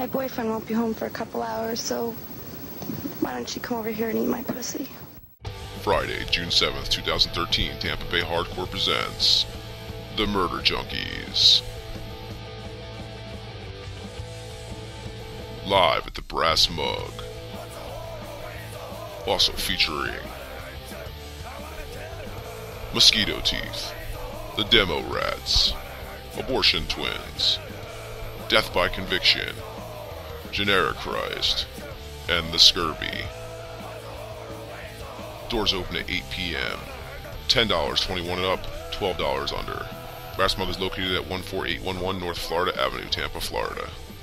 My boyfriend won't be home for a couple hours, so why don't you come over here and eat my pussy? Friday, June 7th, 2013, Tampa Bay Hardcore presents The Murder Junkies. Live at the Brass Mug. Also featuring Mosquito Teeth, The Demo Rats, Abortion Twins, Death by Conviction, Generichrist, and The Scurvy. Doors open at 8 p.m. $10, 21 and up, $12 under. Brass Mug is located at 14811 North Florida Avenue, Tampa, Florida.